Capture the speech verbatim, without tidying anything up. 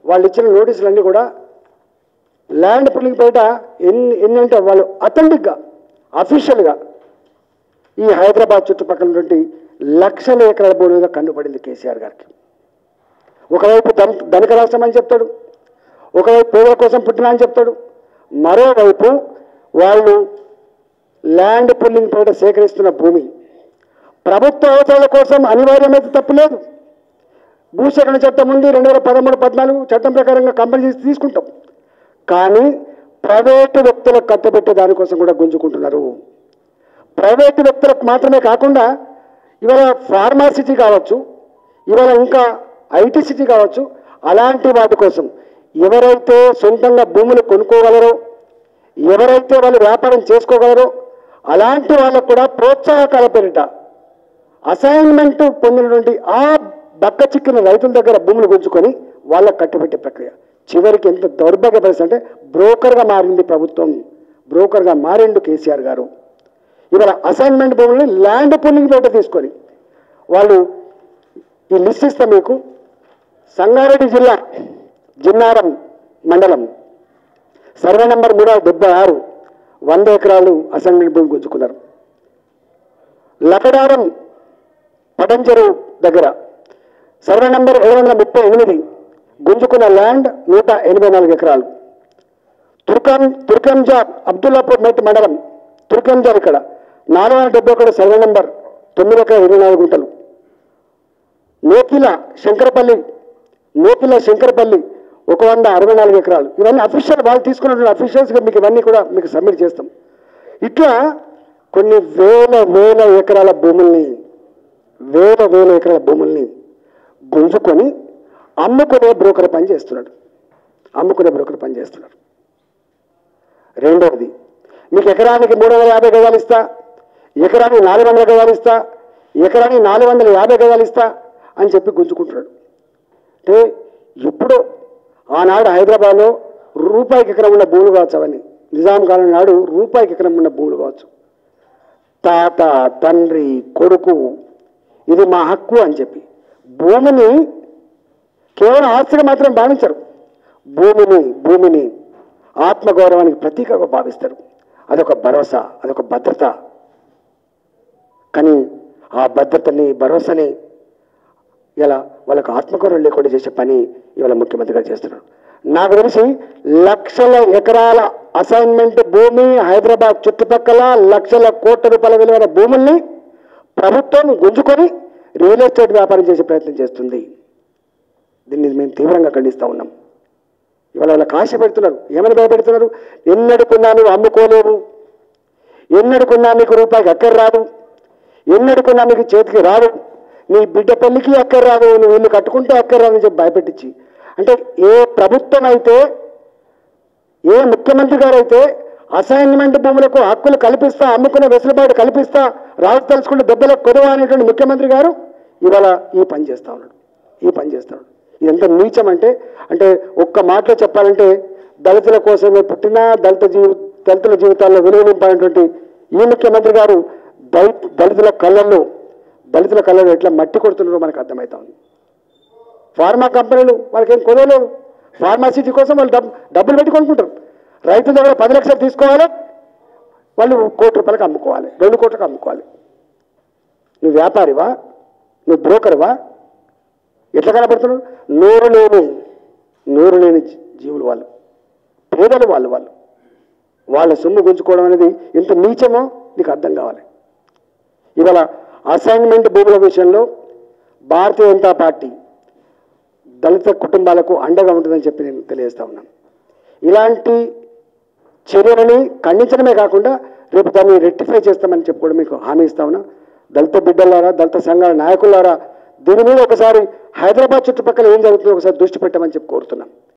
వాళ్ళు ఇచ్చిన నోటీసులన్నీ కూడా ల్యాండ్ పుల్లింగ్ పేట ఎన్ని ఎన్ని అంటే వాళ్ళు అథెంటిక్గా అఫీషియల్గా ఈ హైదరాబాద్ చుట్టుపక్కల ఉన్నటువంటి లక్షల ఎకరాల భూమిగా కన్నుపడింది కేసీఆర్ గారికి. ఒకవైపు ధన ధనిక రాష్ట్రం అని చెప్తాడు, ఒకవైపు పేదల కోసం పుట్టినా అని చెప్తాడు, మరోవైపు వాళ్ళు ల్యాండ్ పుల్లింగ్ పేట సేకరిస్తున్న భూమి ప్రభుత్వ అవసరాల కోసం అనివార్యమైతే తప్పులేదు. భూసేకరణ చట్టం ఉంది, రెండు వేల పదమూడు పద్నాలుగు చట్టం ప్రకారంగా కంపెనీ తీసుకుంటాం. కానీ ప్రైవేటు వ్యక్తులకు కట్టబెట్టే దానికోసం కూడా గుంజుకుంటున్నారు. ప్రైవేటు వ్యక్తులకు మాత్రమే కాకుండా ఇవాళ ఫార్మాసిటీ కావచ్చు, ఇవాళ ఇంకా ఐటీ సిటీ కావచ్చు, అలాంటి వాటి కోసం ఎవరైతే సొంతంగా భూములు కొనుక్కోగలరో, ఎవరైతే వాళ్ళు వ్యాపారం చేసుకోగలరో అలాంటి వాళ్ళకు కూడా ప్రోత్సాహకాల పేరిట అసైన్మెంట్ పొందినటువంటి ఆ బక్క చిక్కిన రైతుల దగ్గర భూములు గుంజుకొని వాళ్ళకు కట్టుబెట్టే ప్రక్రియ. చివరికి ఎంత దౌర్భాగ్య పరిస్థితి అంటే బ్రోకర్గా మారింది ప్రభుత్వం, బ్రోకర్గా మారిండు కేసీఆర్ గారు. ఇవాళ అసైన్మెంట్ భూముల్ని ల్యాండ్ పూలింగ్ పేట తీసుకొని వాళ్ళు ఈ లిస్ట్ ఇస్తే మీకు సంగారెడ్డి జిల్లా జిన్నారం మండలం సర్వే నెంబర్ మూడు వందల డెబ్బై ఆరు వంద ఎకరాలు అసైన్మెంట్ భూమి గుంజుకున్నారు. లకడారం పటంచెరు దగ్గర సర్వే నెంబర్ ఏడు వందల ముప్పై ఎనిమిది గుంజుకున్న ల్యాండ్ నూట ఎనభై నాలుగు ఎకరాలు. తుర్కం తుర్కంజార్ అబ్దుల్లాపూర్ మెట్ మండలం తుర్కంజార్ ఇక్కడ నాలుగు వందల డెబ్బై ఒకటి సర్వే నెంబర్ తొమ్మిది ఎకరా ఇరవై నాలుగు గుంటలు. నోకిల శంకరపల్లి నోకిల శంకరపల్లి ఒక వంద అరవై నాలుగు ఎకరాలు. ఇవన్నీ అఫీషియల్ వాళ్ళు తీసుకున్నటువంటి అఫీషియల్స్గా మీకు ఇవన్నీ కూడా మీకు సబ్మిట్ చేస్తాం. ఇట్లా కొన్ని వేల వేల ఎకరాల భూముల్ని వేల వేల ఎకరాల భూముల్ని గుంజుకొని అమ్ముకునే బ్రోకర్ పని చేస్తున్నాడు అమ్ముకునే బ్రోకర్ పని చేస్తున్నారు. రెండవది, మీకు ఎకరానికి మూడు వందల యాభై గజాలు ఇస్తా, ఎకరానికి నాలుగు వందల గజాలు ఇస్తా, ఎకరానికి నాలుగు వందల యాభై గజాలు ఇస్తా అని చెప్పి గుంజుకుంటున్నాడు. అంటే ఇప్పుడు ఆనాడు హైదరాబాద్లో రూపాయికి ఎకరం ఉన్న భూములు కావచ్చు, అవన్నీ నిజాం కాలం నాడు రూపాయికి ఎకరం ఉన్న భూములు కావచ్చు. తాత తండ్రి కొడుకు ఇది మా హక్కు అని చెప్పి భూమిని కేవలం ఆస్తిగా మాత్రం భావించరు, భూమిని భూమిని ఆత్మగౌరవానికి ప్రతీకగా భావిస్తారు. అదొక భరోసా, అదొక భద్రత. కానీ ఆ భద్రతని భరోసాని ఇలా వాళ్ళకు ఆత్మగౌరవం లేకుండా చేసే పని ఇవాళ ముఖ్యమంత్రి గారు చేస్తున్నారు. నాకు తెలిసి లక్షల ఎకరాల అసైన్మెంట్ భూమి హైదరాబాద్ చుట్టుపక్కల లక్షల కోట్ల రూపాయల విలువైన భూముల్ని ప్రభుత్వం గుంజుకొని రియల్ ఎస్టేట్ వ్యాపారం చేసే ప్రయత్నం చేస్తుంది. దీన్ని మేము తీవ్రంగా ఖండిస్తూ ఉన్నాం. ఇవాళ వాళ్ళకి ఆశ పెడుతున్నారు. ఏమని భయపెడుతున్నారు? ఎన్నడుకున్నా నువ్వు అమ్ముకోలేవు, ఎన్నడుకున్నా నీకు రూపాయికి అక్కర రాదు, ఎన్నడుకున్నా నీకు చేతికి రాదు, నీ బిడ్డ పెళ్లికి అక్కర రాదు, నువ్వు ఇల్లు కట్టుకుంటే అక్కర రాదు అని చెప్పి భయపెట్టించి, అంటే ఏ ప్రభుత్వం అయితే ఏ ముఖ్యమంత్రి గారు అయితే అసైన్మెంట్ భూములకు హక్కులు కల్పిస్తా, అమ్ముకునే వెసులుబాటు కల్పిస్తా, రాజు తలుచుకుంటే దెబ్బలకు కొదవా అనేటువంటి ముఖ్యమంత్రి గారు ఇవాళ ఈ పని చేస్తూ ఉన్నాడు ఈ పని చేస్తాడు ఎంత నీచం అంటే అంటే ఒక్క మాటలో చెప్పాలంటే దళితుల కోసమే పుట్టిన దళిత జీవి దళితుల జీవితాల్లో విలువ నింపాలనేటువంటి ఈ ముఖ్యమంత్రి గారు దళిత దళితుల కళ్ళల్లో దళితుల కళ్ళలో ఎట్లా మట్టి కొడుతున్నారో మనకు అర్థమవుతా ఉంది. ఫార్మా కంపెనీలు వాళ్ళకి ఏం కొదవలేవు, ఫార్మాసిటీ కోసం వాళ్ళు డబ్బు డబ్బులు పెట్టి కొనుక్కుంటారు. రైతుల దగ్గర పది లక్షలు తీసుకోవాలి, వాళ్ళు కోటి రూపాయలకు అమ్ముకోవాలి, రెండు కోట్లకు అమ్ముకోవాలి. నువ్వు వ్యాపారివా, నువ్వు బ్రోకర్వా? ఎట్లా కనబడుతున్నావు? నోరు లేని నోరు లేని జీవులు వాళ్ళు, పేదలు వాళ్ళు వాళ్ళు వాళ్ళ సొమ్ము గుంజుకోవడం అనేది ఎంత నీచమో నీకు అర్థం కావాలి. ఇవాళ అసైన్మెంట్ భూముల విషయంలో భారతీయ జనతా పార్టీ దళిత కుటుంబాలకు అండగా ఉంటుందని చెప్పి నేను తెలియజేస్తా ఉన్నాను. ఇలాంటి చర్యలని ఖండించడమే కాకుండా రేపు దాన్ని రెక్టిఫై చేస్తామని చెప్పి కూడా మీకు హామీ ఇస్తా ఉన్నా. దళిత బిడ్డలారా, దళిత సంఘాల నాయకులారా, దీని మీద ఒకసారి హైదరాబాద్ చుట్టుపక్కల ఏం జరుగుతుందో ఒకసారి దృష్టి పెట్టమని చెప్పి కోరుతున్నాం.